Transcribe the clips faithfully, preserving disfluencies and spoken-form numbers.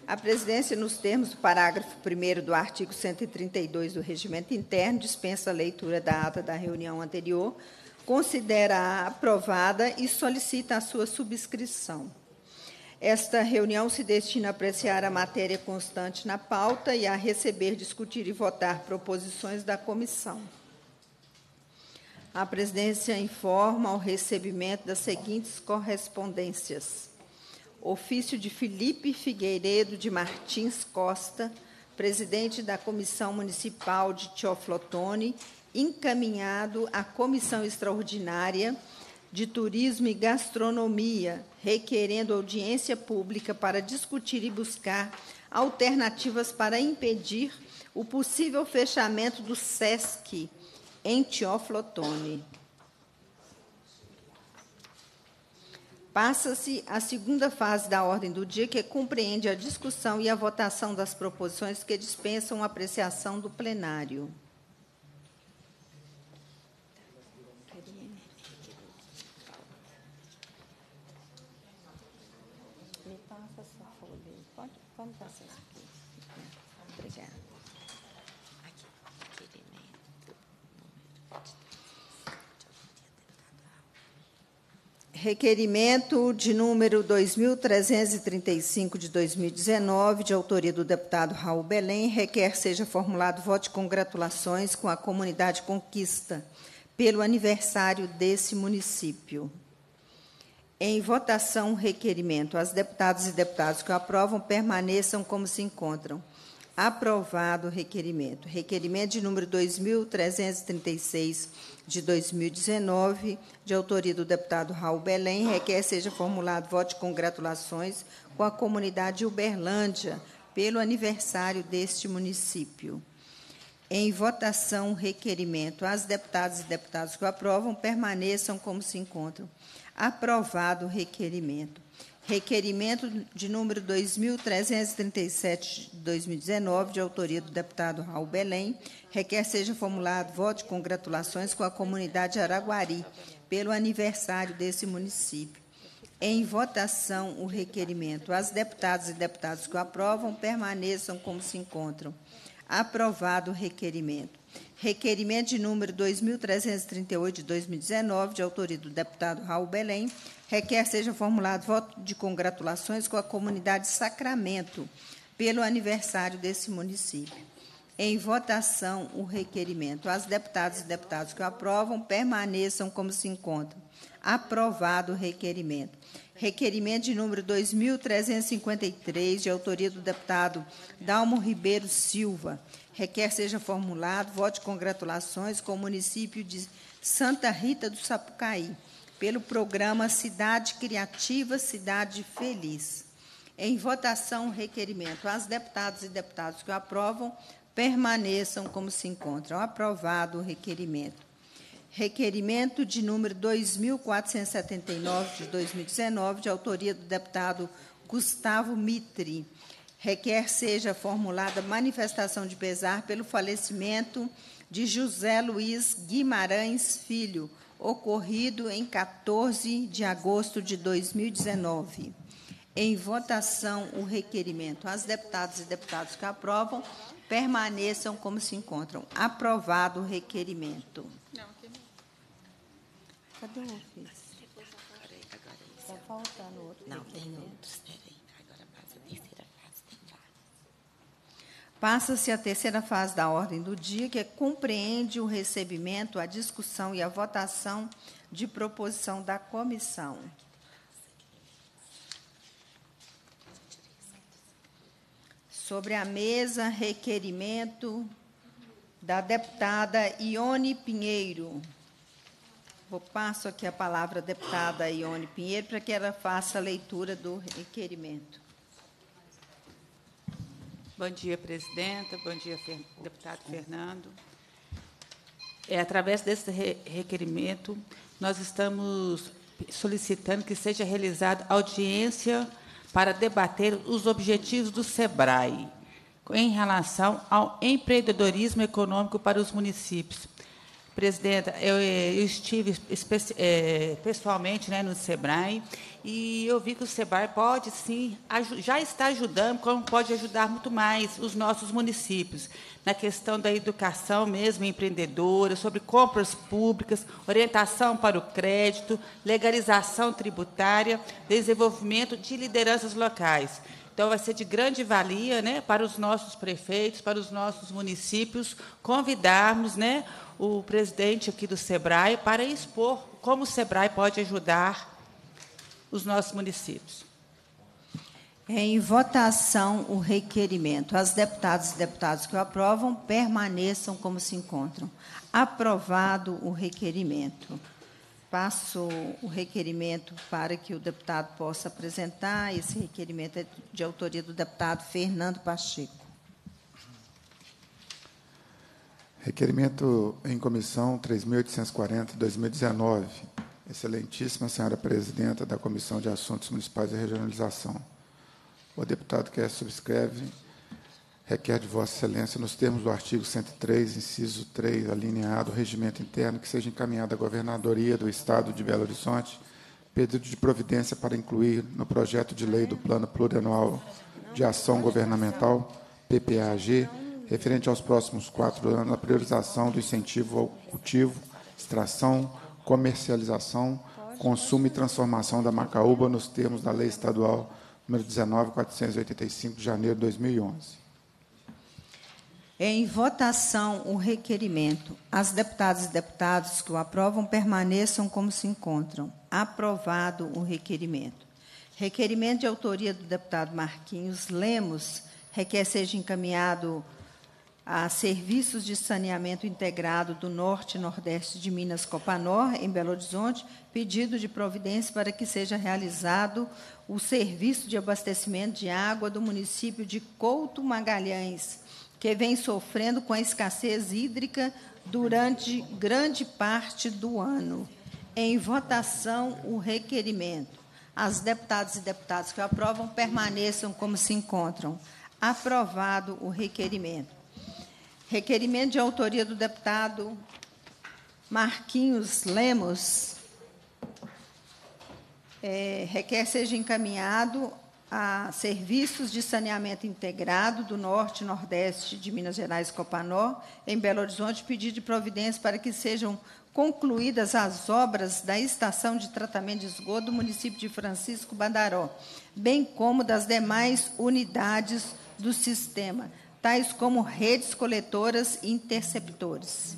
A presidência, nos termos do parágrafo primeiro do artigo cento e trinta e dois do Regimento Interno, dispensa a leitura da ata da reunião anterior, considera-a aprovada e solicita a sua subscrição. Esta reunião se destina a apreciar a matéria constante na pauta e a receber, discutir e votar proposições da comissão. A presidência informa o recebimento das seguintes correspondências. Ofício de Felipe Figueiredo de Martins Costa, presidente da Comissão Municipal de Teoflotone, encaminhado à Comissão Extraordinária de Turismo e Gastronomia, requerendo audiência pública para discutir e buscar alternativas para impedir o possível fechamento do SESC em Teoflotone. Passa-se a segunda fase da ordem do dia, que compreende a discussão e a votação das proposições que dispensam a apreciação do plenário. Me passa essa folha. Pode, pode passar isso aqui. Obrigada. Requerimento de número dois mil trezentos e trinta e cinco, de dois mil e dezenove, de autoria do deputado Raul Belém, requer seja formulado voto de congratulações com a comunidade Conquista pelo aniversário desse município. Em votação, o requerimento. As deputadas e deputados que o aprovam permaneçam como se encontram. Aprovado o requerimento. Requerimento de número dois mil trezentos e trinta e seis, de dois mil e dezenove, de autoria do deputado Raul Belém, requer seja formulado voto de congratulações com a comunidade Uberlândia pelo aniversário deste município. Em votação, o requerimento. As deputadas e deputados que o aprovam permaneçam como se encontram. Aprovado o requerimento. Requerimento de número dois mil trezentos e trinta e sete, de dois mil e dezenove, de autoria do deputado Raul Belém, requer seja formulado voto de congratulações com a comunidade Araguari pelo aniversário desse município. Em votação, o requerimento. As deputadas e deputados que o aprovam permaneçam como se encontram. Aprovado o requerimento. Requerimento de número dois mil trezentos e trinta e oito, de dois mil e dezenove, de autoria do deputado Raul Belém, requer seja formulado voto de congratulações com a comunidade Sacramento pelo aniversário desse município. Em votação, o requerimento. As deputadas e deputados que o aprovam permaneçam como se encontram. Aprovado o requerimento. Requerimento de número dois mil trezentos e cinquenta e três, de autoria do deputado Dalmo Ribeiro Silva, requer seja formulado voto de congratulações com o município de Santa Rita do Sapucaí, pelo programa Cidade Criativa, Cidade Feliz. Em votação, o requerimento. As deputadas e deputados que o aprovam permaneçam como se encontram. Aprovado o requerimento. Requerimento de número dois mil quatrocentos e setenta e nove, de dois mil e dezenove, de autoria do deputado Gustavo Mitri, requer seja formulada manifestação de pesar pelo falecimento de José Luiz Guimarães Filho, ocorrido em quatorze de agosto de dois mil e dezenove. Em votação, o requerimento. As deputadas e deputados que aprovam permaneçam como se encontram. Aprovado o requerimento. Não, aqui não. Cadê o ofício? Está faltando outro. Não, tem outros. Agora passa a terceira fase. Tem vários. Passa-se a terceira fase da ordem do dia, que compreende o recebimento, a discussão e a votação de proposição da comissão. Sobre a mesa, requerimento da deputada Ione Pinheiro. Vou passo aqui a palavra à deputada Ione Pinheiro para que ela faça a leitura do requerimento. Bom dia, presidenta. Bom dia, deputado Fernando. É, através desse requerimento, nós estamos solicitando que seja realizada audiência para debater os objetivos do SEBRAE em relação ao empreendedorismo econômico para os municípios, Presidenta, eu, eu estive especi, é, pessoalmente, né, no SEBRAE, e eu vi que o SEBRAE pode, sim, já está ajudando, como pode ajudar muito mais os nossos municípios, na questão da educação mesmo, empreendedora, sobre compras públicas, orientação para o crédito, legalização tributária, desenvolvimento de lideranças locais. Então, vai ser de grande valia, né, para os nossos prefeitos, para os nossos municípios, convidarmos, né, o presidente aqui do SEBRAE para expor como o SEBRAE pode ajudar os nossos municípios. Em votação, o requerimento. As deputadas e deputados que o aprovam permaneçam como se encontram. Aprovado o requerimento. Passo o requerimento para que o deputado possa apresentar. Esse requerimento é de autoria do deputado Fernando Pacheco. Requerimento em comissão três mil oitocentos e quarenta, dois mil e dezenove. Excelentíssima senhora presidenta da Comissão de Assuntos Municipais e Regionalização. O deputado que subscreve requer de Vossa Excelência, nos termos do artigo cento e três, inciso três, alineado, o regimento interno, que seja encaminhado à Governadoria do Estado de Belo Horizonte, pedido de providência para incluir no projeto de lei do Plano Plurianual de Ação Governamental, P P A G, referente aos próximos quatro anos, a priorização do incentivo ao cultivo, extração, comercialização, consumo e transformação da macaúba nos termos da Lei Estadual número dezenove mil quatrocentos e oitenta e cinco, de janeiro de dois mil e onze. Em votação, o requerimento. As deputadas e deputados que o aprovam permaneçam como se encontram. Aprovado o requerimento. Requerimento de autoria do deputado Marquinhos Lemos requer seja encaminhado a Serviços de Saneamento Integrado do Norte e Nordeste de Minas Copanor, em Belo Horizonte, pedido de providência para que seja realizado o serviço de abastecimento de água do município de Couto Magalhães, que vem sofrendo com a escassez hídrica durante grande parte do ano. Em votação, o requerimento. As deputadas e deputados que o aprovam permaneçam como se encontram. Aprovado o requerimento. Requerimento de autoria do deputado Marquinhos Lemos. É, requer seja encaminhado a Serviços de Saneamento Integrado do Norte e Nordeste de Minas Gerais Copanor, em Belo Horizonte, pedido de providência para que sejam concluídas as obras da estação de tratamento de esgoto do município de Francisco Badaró, bem como das demais unidades do sistema, tais como redes coletoras e interceptores.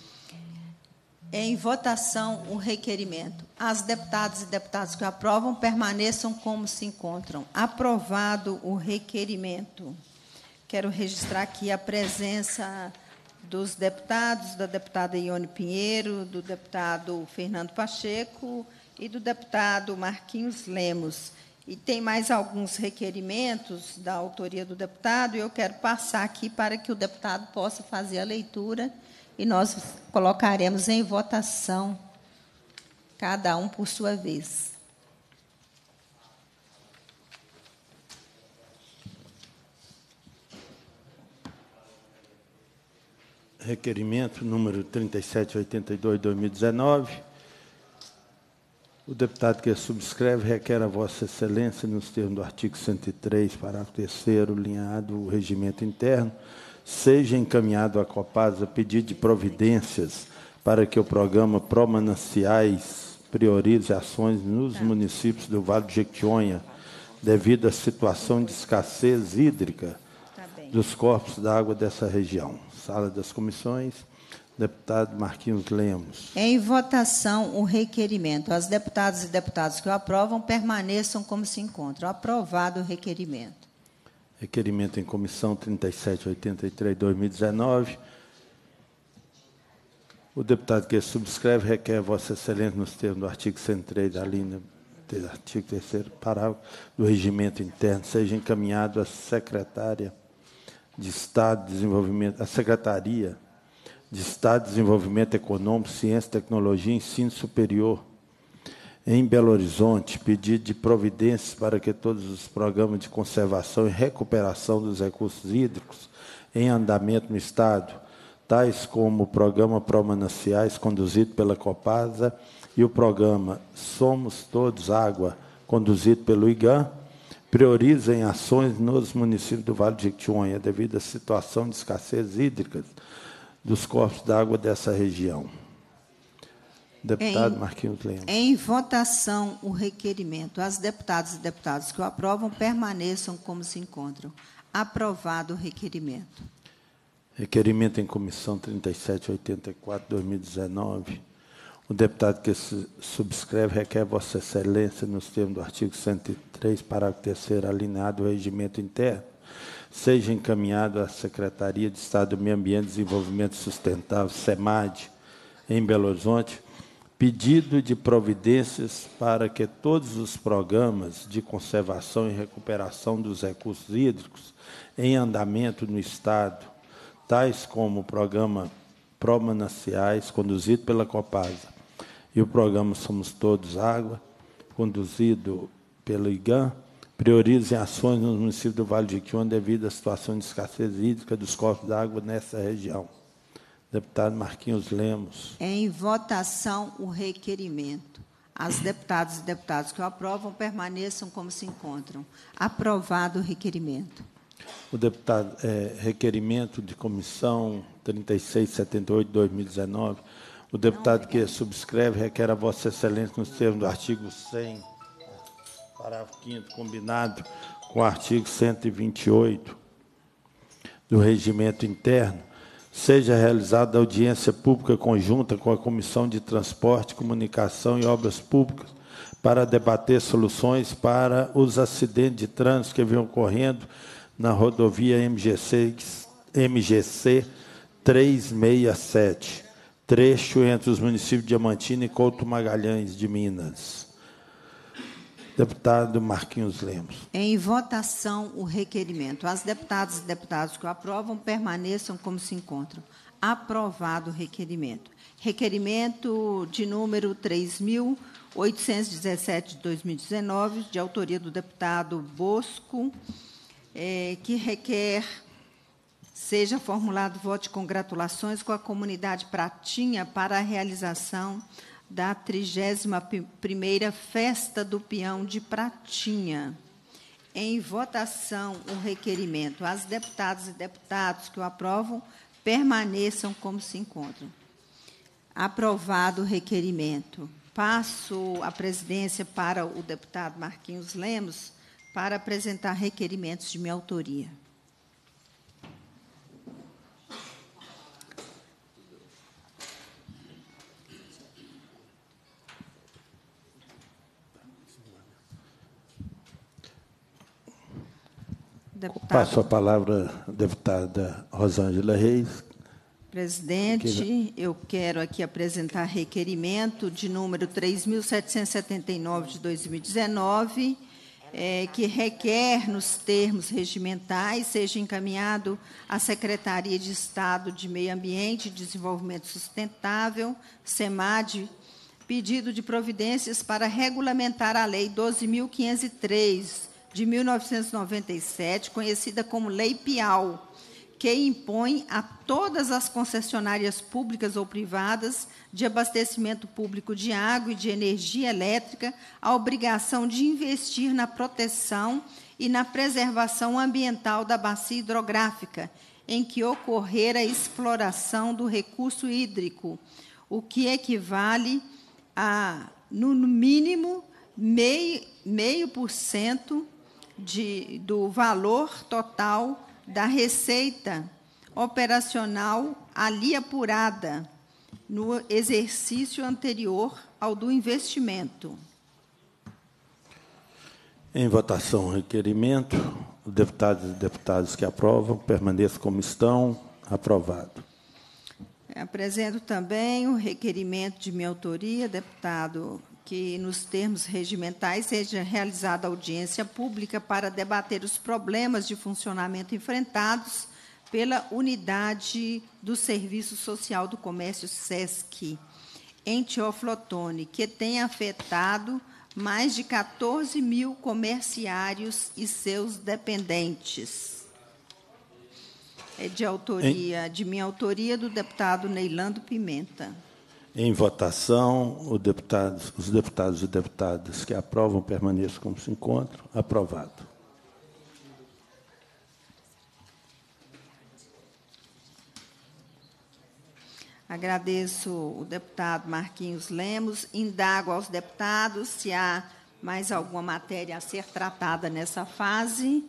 Em votação, o requerimento. As deputadas e deputados que o aprovam permaneçam como se encontram. Aprovado o requerimento. Quero registrar aqui a presença dos deputados, da deputada Ione Pinheiro, do deputado Fernando Pacheco e do deputado Marquinhos Lemos. E tem mais alguns requerimentos da autoria do deputado, e eu quero passar aqui para que o deputado possa fazer a leitura, e nós colocaremos em votação, cada um por sua vez. Requerimento número trinta e sete oitenta e dois, dois mil e dezenove. O deputado que subscreve requer a Vossa Excelência, nos termos do artigo cento e três, parágrafo terceiro, linhado o regimento interno, seja encaminhado à Copasa pedido de providências para que o programa Pró-Mananciais priorize ações nos tá. municípios do Vale do Jequitinhonha, devido à situação de escassez hídrica tá dos corpos d'água dessa região. Sala das Comissões, deputado Marquinhos Lemos. Em votação, o requerimento. As deputadas e deputados que o aprovam permaneçam como se encontram. Aprovado o requerimento. Requerimento em comissão trinta e sete oitenta e três, dois mil e dezenove. O deputado que subscreve requer a Vossa Excelência, nos termos do artigo cento e três da linha do artigo terceiro, parágrafo do regimento interno, seja encaminhado à secretária de Estado de Desenvolvimento, à Secretaria de Estado de Desenvolvimento Econômico, Ciência, Tecnologia e Ensino Superior, em Belo Horizonte, pedido de providências para que todos os programas de conservação e recuperação dos recursos hídricos em andamento no Estado, tais como o programa Pró-Mananciais, conduzido pela Copasa, e o programa Somos Todos Água, conduzido pelo IGAM, priorizem ações nos municípios do Vale de Jequitinhonha, devido à situação de escassez hídrica dos corpos d'água dessa região. Deputado em, Marquinhos Lemos. Em votação, o requerimento. As deputadas e deputados que o aprovam permaneçam como se encontram. Aprovado o requerimento. Requerimento em comissão trinta e sete oitenta e quatro, dois mil e dezenove. O deputado que se subscreve requer Vossa Excelência, nos termos do artigo cento e três, parágrafo terceiro, alineado ao regimento interno, seja encaminhado à Secretaria de Estado do Meio Ambiente e Desenvolvimento Sustentável, SEMAD, em Belo Horizonte, pedido de providências para que todos os programas de conservação e recuperação dos recursos hídricos em andamento no Estado, tais como o programa Pró-Mananciais, conduzido pela Copasa, e o programa Somos Todos Água, conduzido pelo IGAM, priorizem ações nos municípios do Vale de Jequitinhonha devido à situação de escassez hídrica dos corpos d'água nessa região. Deputado Marquinhos Lemos. Em votação, o requerimento. As deputadas e deputados que o aprovam permaneçam como se encontram. Aprovado o requerimento. O deputado, é, requerimento de comissão trinta e seis setenta e oito, dois mil e dezenove. O deputado que subscreve requer a Vossa Excelência, nos termos do artigo cem, parágrafo quinto, combinado com o artigo cento e vinte e oito do regimento interno, seja realizada audiência pública conjunta com a Comissão de Transporte, Comunicação e Obras Públicas para debater soluções para os acidentes de trânsito que vêm ocorrendo na rodovia M G C, M G C trezentos e sessenta e sete, trecho entre os municípios de Diamantina e Couto Magalhães, de Minas. Deputado Marquinhos Lemos. Em votação, o requerimento. As deputadas e deputados que o aprovam permaneçam como se encontram. Aprovado o requerimento. Requerimento de número três mil oitocentos e dezessete, de dois mil e dezenove, de autoria do deputado Bosco, é, que requer seja formulado voto de congratulações com a comunidade Pratinha para a realização da trigésima primeira Festa do Peão de Pratinha. Em votação, o requerimento. As deputadas e deputados que o aprovam permaneçam como se encontram. Aprovado o requerimento. Passo a presidência para o deputado Marquinhos Lemos para apresentar requerimentos de minha autoria. Deputado. Passo a palavra à deputada Rosângela Reis. Presidente, eu quero aqui apresentar requerimento de número três mil setecentos e setenta e nove, de dois mil e dezenove, é, que requer, nos termos regimentais, seja encaminhado à Secretaria de Estado de Meio Ambiente e Desenvolvimento Sustentável, SEMAD, pedido de providências para regulamentar a Lei doze mil quinhentos e três, de mil novecentos e noventa e sete, conhecida como Lei Piau, que impõe a todas as concessionárias públicas ou privadas de abastecimento público de água e de energia elétrica a obrigação de investir na proteção e na preservação ambiental da bacia hidrográfica em que ocorrer a exploração do recurso hídrico, o que equivale a, no mínimo, meio, meio por cento de, do valor total da receita operacional ali apurada no exercício anterior ao do investimento. Em votação, o requerimento. Os deputados e deputadas que aprovam permaneçam como estão. Aprovado. Apresento também o requerimento de minha autoria, deputado, que, nos termos regimentais, seja realizada audiência pública para debater os problemas de funcionamento enfrentados pela Unidade do Serviço Social do Comércio, SESC, em Teoflotone, que tem afetado mais de quatorze mil comerciários e seus dependentes. É de autoria, em, de minha autoria, do deputado Neilando Pimenta. Em votação, o deputado, os deputados e deputadas que aprovam permaneçam como se encontram. Aprovado. Agradeço o deputado Marquinhos Lemos. Indago aos deputados se há mais alguma matéria a ser tratada nessa fase.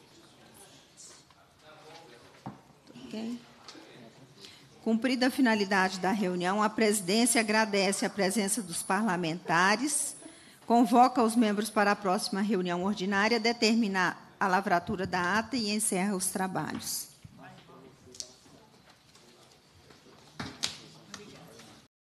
Okay. Cumprida a finalidade da reunião, a presidência agradece a presença dos parlamentares, convoca os membros para a próxima reunião ordinária, determina a lavratura da ata e encerra os trabalhos.